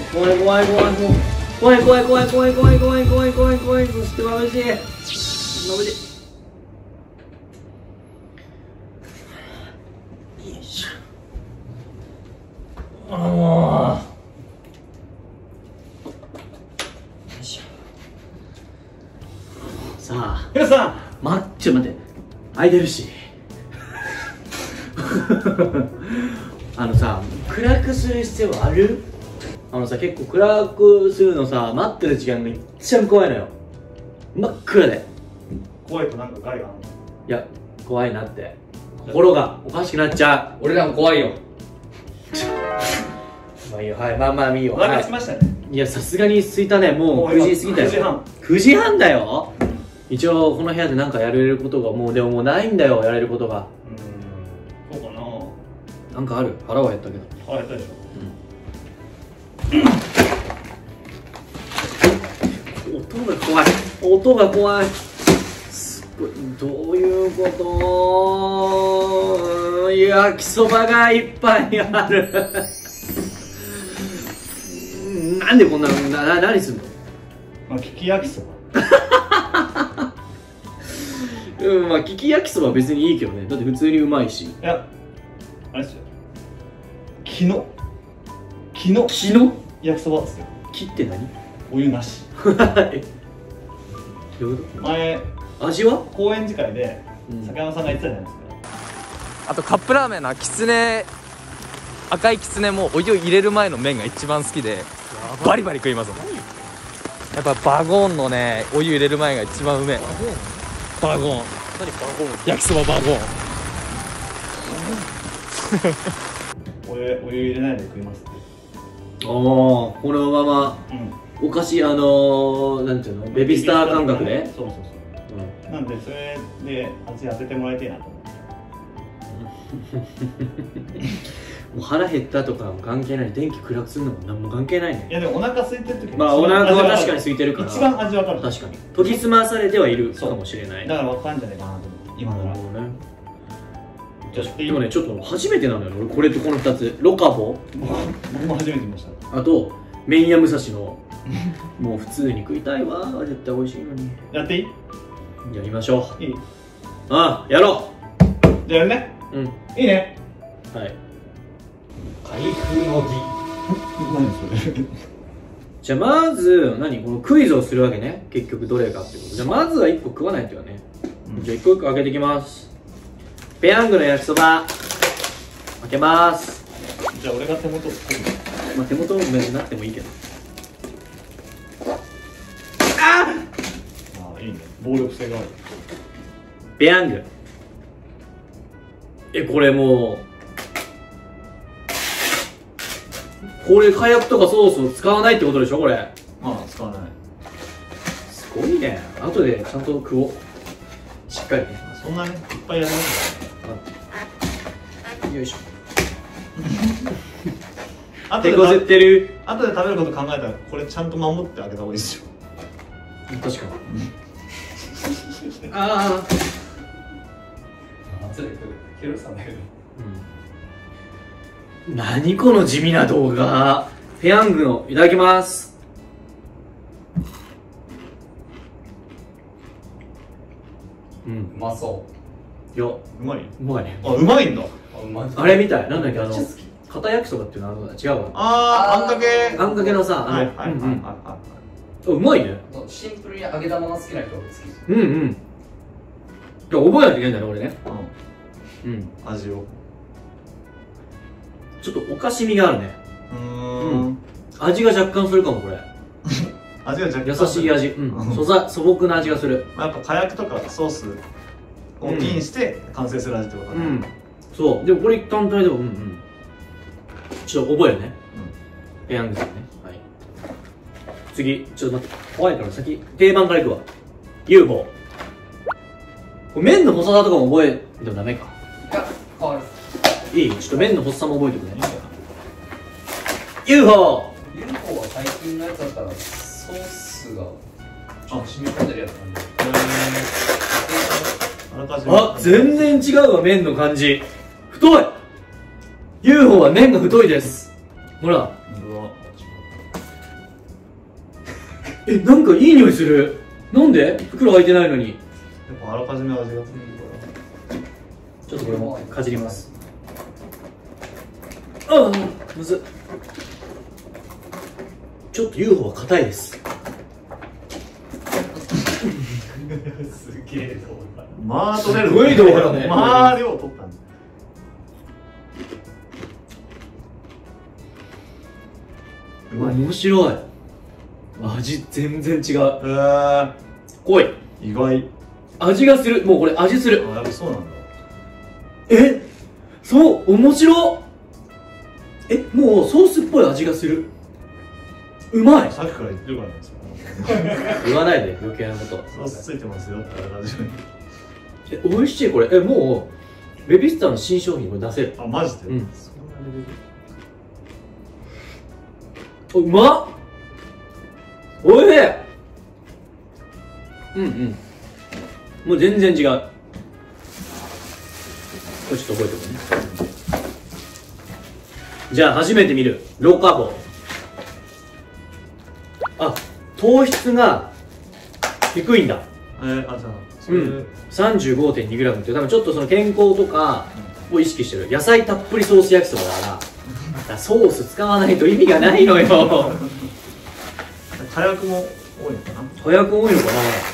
怖い怖い怖い怖い怖い怖い怖い怖い怖い怖い怖い怖い。そして眩しい眩しい。よいしょ。よいしょ。さあ、 ヒロさん、 ちょっと待って、空いてるしさ、暗くする必要ある？結構暗くするのさ、待ってる時間が一番怖いのよ。真っ暗で。 怖いとなんか害があるの？ いや、怖いなって、心がおかしくなっちゃ俺らも怖いよ。 う。まあいいよ、はい、まあまあいいよ。 お腹すきましたね。 いや、さすがに空いたね。もう9時過ぎたよ。 9時半。 9時半だよ。一応この部屋でなんかやれることがもうでももうないんだよ、やれることが。 そうかな。 なんかある？腹は減ったけど。 腹減ったでしょ。 音が怖い。音が怖い。すごい。どういうこと？焼きそばがいっぱいある。なんでこんなの？何すんの？ まあ、利き焼きそば。 うん、まあ利き焼きそばは別にいいけどね。だって普通にうまいし。 いや、あれですよ。昨日焼きそばですよ。 木って何？ お湯なし。 え、どういうこと？ 前味は？ 公演次会で坂山さんが言ってたじゃないですか。 あとカップラーメンのきつね、赤いきつねもお湯を入れる前の麺が一番好きでバリバリ食いますもん。やっぱバゴンのね、お湯入れる前が一番うめえ。バゴン。何バゴン？焼きそばバゴン。 お湯入れないで食いますって。 ああ、このままお菓子なんていうの、ベビースター感覚で。 そうそうそう。なんでそれで味当ててもらいたいなと思って。 もう腹減ったとかも関係ない。電気暗くするのも何も関係ないね。 いやでもお腹空いてる時まあお腹は確かに空いてるから一番味わかる。 確かに研ぎ澄まされてはいるかもしれない。 だから分かんじゃないかなと思って今なら。 ね。でもね、ちょっと初めてなのよ俺、これとこの2つ。ロカボ、 僕も初めて見ました。 あと麺屋武蔵のもう普通に食いたいわ。絶対美味しいのに。 やっていい？ やりましょう。 いい？ ああ、やろう。じゃあやるね。 うん。 いいね。 はい。開封の儀。 何それ？ じゃあまずこのクイズをするわけね。結局どれかってこと。じゃあまずは1個食わないとよね。じゃあ1個1個開けていきます。ペヤングの焼きそば開けます。 じゃあ俺が手元を作る。 まあ手元になってもいいけど。 ああ、いいね。暴力性がある。 ペヤング。これもうこれ火薬とかソースを使わないってことでしょこれ。 まあ使わない。 すごいね。後でちゃんと食おう。しっかりね。 そんなね、いっぱいやるわけよいしょ。 あ手こずってる。 後で食べること考えたらこれちゃんと守ってあげた方がいいですよ。 確かに。ああ。 後で食う。ヒロさんだけど。 何この地味な動画。ペヤングのいただきます。 うまそいや、 うまい？ うまいね。 あ、うまいんだ。 う。うまい。 あれみたい。なんだっけ、片焼きそばっていうのは違うわ。 あー、あんかけ。 あんかけのさ、 はいはいはいはうまいね。 シンプルに揚げ玉が好きな人が好き。 うんうん。いや、覚えないといけないんだね、俺ね。 い。 うん。 味を。 ちょっとおかしみがあるね。味が若干するかも、これ。 味が若干優しい味。素朴な味がする。 やっぱ火薬とかソースをインして完成する味ってことだね。 そう。でもこれ単体でも、ちょっと覚えるね。ペヤングさんね。はい。次、ちょっと待って。怖いから先、定番からいくわ。UFO。これ麺の細さとかも覚えてもダメか。 いや、変わる。 いい？ちょっと麺の細さも覚えておくね。UFO！ UFO は最近のやつだったらソースが染み込んでるやつなんで。 あ、全然違うわ、麺の感じ。太い！ UFO は麺が太いです。ほら。 なんかいい匂いする。なんで袋開いてないのに。 やっぱあらかじめ味がついてるから。 ちょっとこれもかじります。ああ、むずっ。ちょっと UFO は硬いです。 すげえ動画。まあ取れる。 すごい動画だね。 まあ量取ったんだ。うまい。 面白い。味全然違う。濃い。 意外。 味がする。もうこれ味する。 あ、やっぱそうなんだ。 そう、面白っ。もうソースっぽい味がする。うまい。 さっきから言ってるからね。 言わないで余計なこと。 ソースついてますよってラジ美味しいこれ。もうベビースターの新商品これ出せる。 オに。あ、マジで。 うん。 そんなレベル。 うまっ。おいしい。もう全然違う。これちょっと覚えておくね。じゃあ初めて見るロカボ。あ、糖質が低いんだ。 あ、じゃあそれ、 35.2g って多分ちょっとその健康とかを意識してる。野菜たっぷりソース焼きそばだからソース使わないと意味がないのよ。 火薬も多いのかな。 火薬多いのか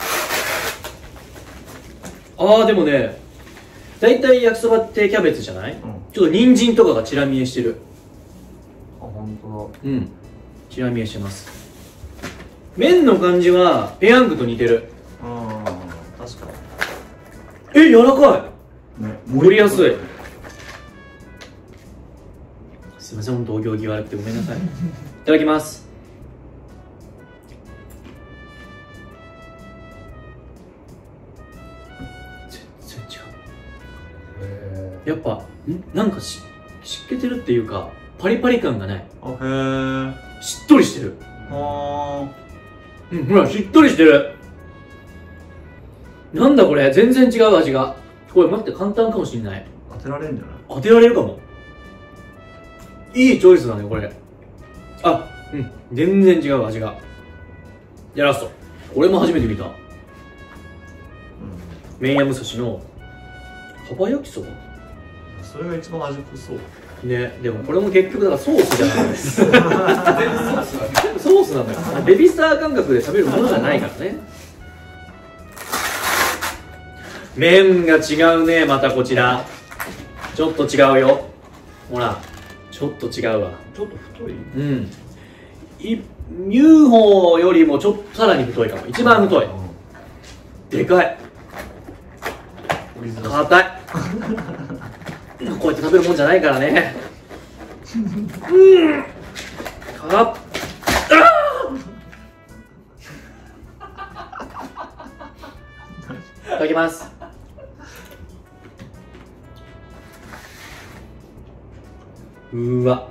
な。でもね、大体焼きそばってキャベツじゃない、ちょっと人参とかがチラ見えしてる。 あ、本当だ。 チラ見えしてます。麺の感じはペヤングと似てる。 確か柔らかいね。 盛りやすい。すいません、本当お行儀悪くてごめんなさい。いただきます。全然違う。やっぱなんか湿気てるっていうかパリパリ感がない。しっとりしてる。ほら、しっとりしてる。なんだこれ、全然違う味が。これ待って、簡単かもしんない。 当てられるんじゃない。 当てられるかも。いいチョイスだねこれ。全然違う味が。じゃあラスト、これも初めて見た。麺屋武蔵のかば焼きそば。 それが一番味濃そうね。でもこれも結局だからソースじゃないです。全部ソースなのよ。ベビースター感覚で食べるものじゃないからね。麺が違うね。またこちらちょっと違うよ。ほらちょっと違うわ。 ちょっと太い。 UFO よりもちょっとさらに太いかも。一番太い。でかい。硬い。こうやって食べるもんじゃないからね。いただきます。うわ、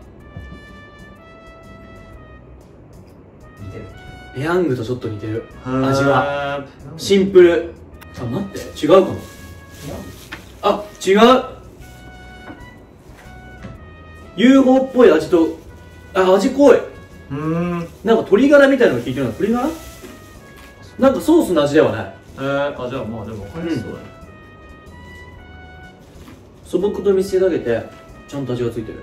似てる。 ペヤングとちょっと似てる。味はシンプル。待って、違うかも。違う。UFO っぽい味と、味濃い。なんか鶏ガラみたいなのが効いてるの。鶏ガラなんかソースの味ではない。 じゃあまあでも分かりやすそうだね。 素朴と見せかけてちゃんと味がついてる。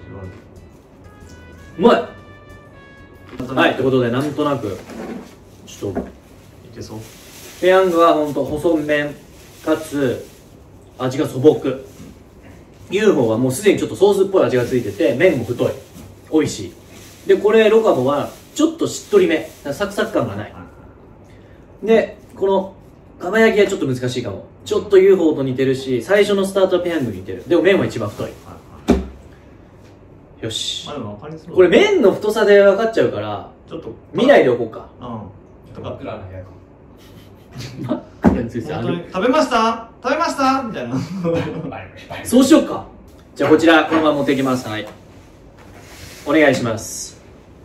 うまい。はい、ってことでなんとなくちょっといけそう。 ペヤングはほんと細麺かつ味が素朴。UFO はもうすでにちょっとソースっぽい味がついてて麺も太い。美味しい。でこれロカボはちょっとしっとりめ、サクサク感がない。でこのかば焼きはちょっと難しいかも。ちょっと UFO と似てるし、最初のスタートはペヤングに似てる。でも麺は一番太い。よし、これ麺の太さで分かっちゃうからちょっと見ないでおこうか。 とか枕の部屋か。 本当に食べました食べましたみたいな。 そうしようか。じゃあこちらこのまま持っていきます。はい、お願いします。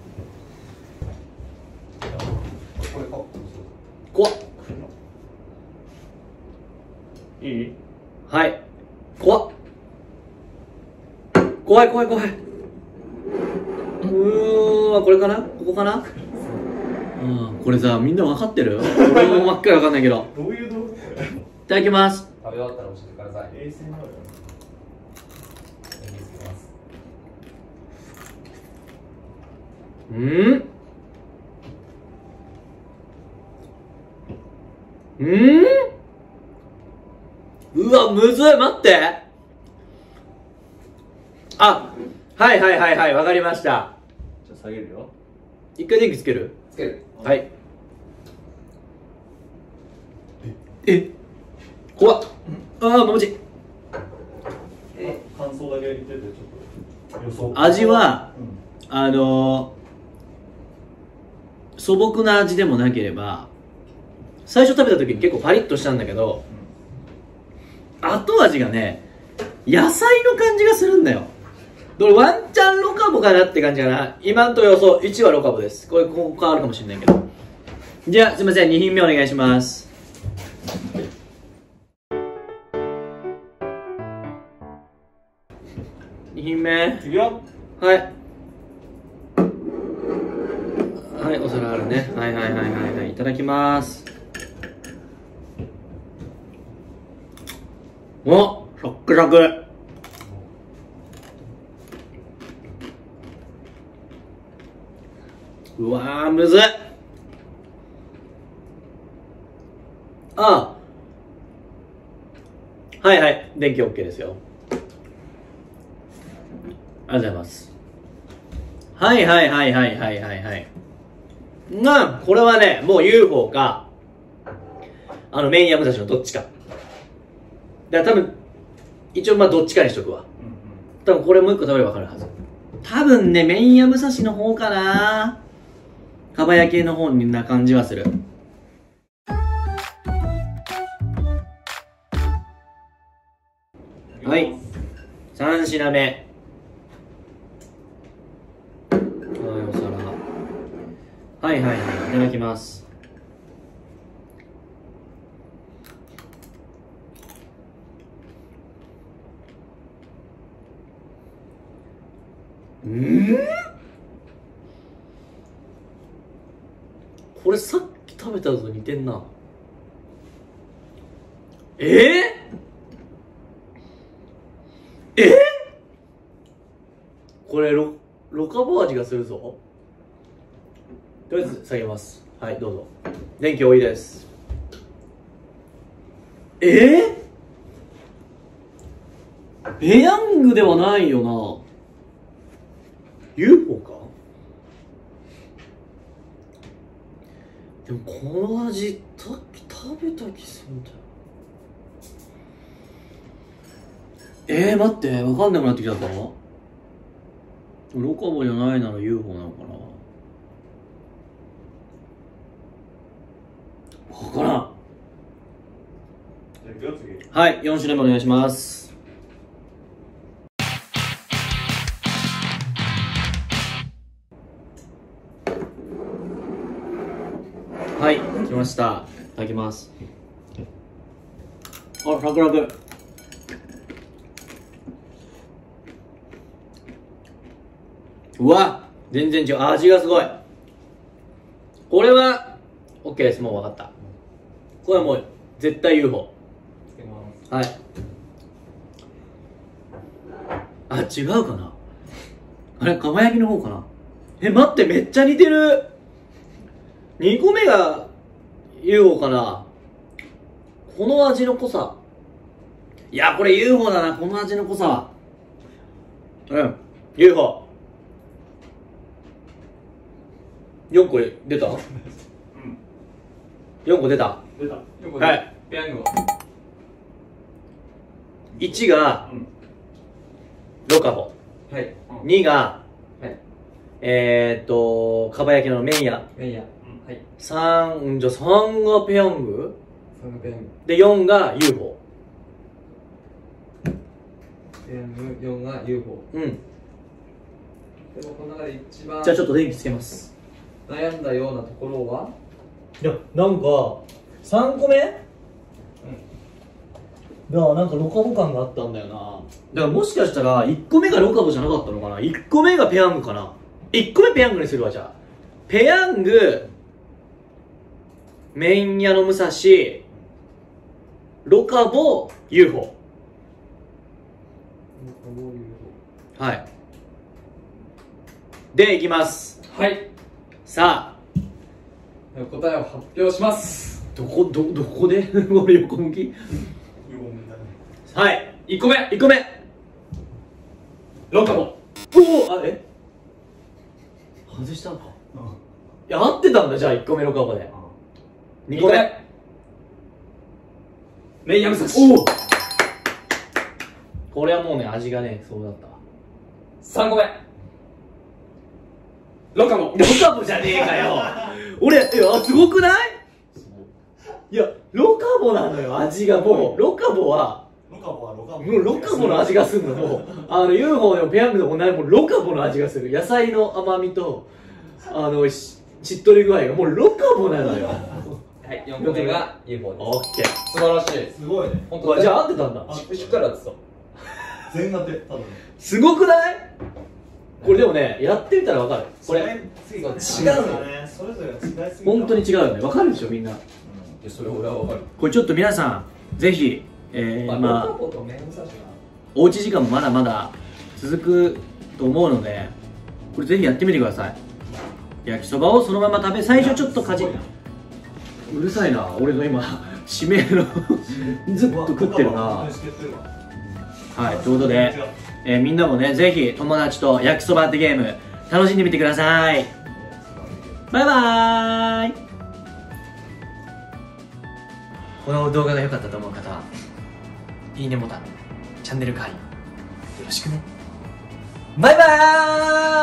怖っ。いい？はい。怖っ。怖い怖い怖い。これかな、ここかな。 これさみんな分かってる？俺も真っ暗分かんないけど。 どういう道具これ？ いただきます。 食べ終わったら教えてください。 衛星もあるよ。 電気つけます。 うわ、むずい、待って。あ、はいはいはいはい、わかりました。 じゃあ下げるよ。 一回電気つける？ つける。 はい。怖っ。ももち。 感想だけ言ってて、ちょっと予想。 味は、素朴な味でもなければ、最初食べた時に結構パリッとしたんだけど、後味がね、野菜の感じがするんだよ。これワンチャンロカボかなって感じかな。今んと予想1はロカボです。ここ変わるかもしれないけど。じゃあすいません、2品目お願いします。2品目いくよ。 はい、はい、お皿あるね。はいはいはいはいはい、いただきます。お、サックサク。うわー、むずい。はいはい、電気 OK ですよ。ありがとうございます。はいはいはいはいはいはいはい。これはね、もう UFO か、メインヤムザシのどっちか。だから多分、一応まあどっちかにしとくわ。多分これもう一個食べれば分かるはず。多分ね、メインヤムザシの方かな。かば焼きの方な感じはする。はい。3品目。はい、お皿。はいはいはい、いただきます。これさっき食べたのと似てんな。これロカボ味がするぞ。とりあえず下げます。はい、どうぞ。電気多いです。ペヤングではないよな。UFO か。でもこの味さっき食べた気するんだよ。待って、分かんなくなってきたぞ。ロカボじゃないなら UFO なのかな。分からん。 じゃあいくよ、次。 はい、4品目お願いします。はい、来ました。いただきます。あ、サクサク。うわ、全然違う。味がすごい。これは OK です。もう分かった。これはもう絶対 UFO。 つけます。 はい。違うかな。あれ、かば焼きの方かな。待って、めっちゃ似てる。2個目が UFO かな。この味の濃さ。いや、これ UFO だな。この味の濃さは。UFO。4個出た？ 4個出た。 出た。 はい。 ペヤングは 1がロカボ。 はい。 2がはい。 かば焼きのメイヤ。 メイヤ。はい。 3、じゃあ3がペヤング 3がペヤング。 で、4が UFO。 ペヤング、4が UFO。 うん。 でもこの中で一番じゃあちょっと電気つけます。 悩んだようなところは、 いや、なんか、3個目が、なんかロカボ感があったんだよな。だからもしかしたら、1個目がロカボじゃなかったのかな。1個目がペヤングかな。1個目ペヤングにするわ、じゃあ。ペヤング、 麺屋の武蔵、ロカボ UFO。 はいでいきます。 はい。 さあ答えを発表します。 どこで俺横向き。はい1個目ロカボ。おお、あ、外したのか。いや合ってたんだ。じゃあ1個目ロカボで。2個目麺屋武蔵。おお、これはもうね味がねそうだったわ。 3個目ロカボ。 ロカボじゃねえかよ俺、すごくない？いや、ロカボなのよ、味がもう。ロカボの味がするの。もうUFO でもペヤングでもない、もうロカボの味がする。野菜の甘みとしっとり具合がもうロカボなのよ。 はい、4個目が UFO です。 オッケー、 素晴らしい。 すごいね。 本当だ。 じゃあ合ってたんだ。 しっかり合ってた。 全員当て、多分ね。 すごくない？これでもね、やってみたらわかる。これ違うのよ。 それぞれ違いすぎた。 本当に違うよね。わかるでしょみんな。 それ俺はわかる。 これちょっと皆さんぜひまあおうち時間もまだまだ続くと思うので、これぜひやってみてください。焼きそばをそのまま食べ、最初ちょっとかじうるさいな、俺の今締めのずっと食ってるな。はい、ということで、みんなもねぜひ友達と焼きそばってゲーム楽しんでみてください。バイバーイ。この動画が良かったと思う方はいいねボタン、チャンネル会よろしくね。バイバーイ。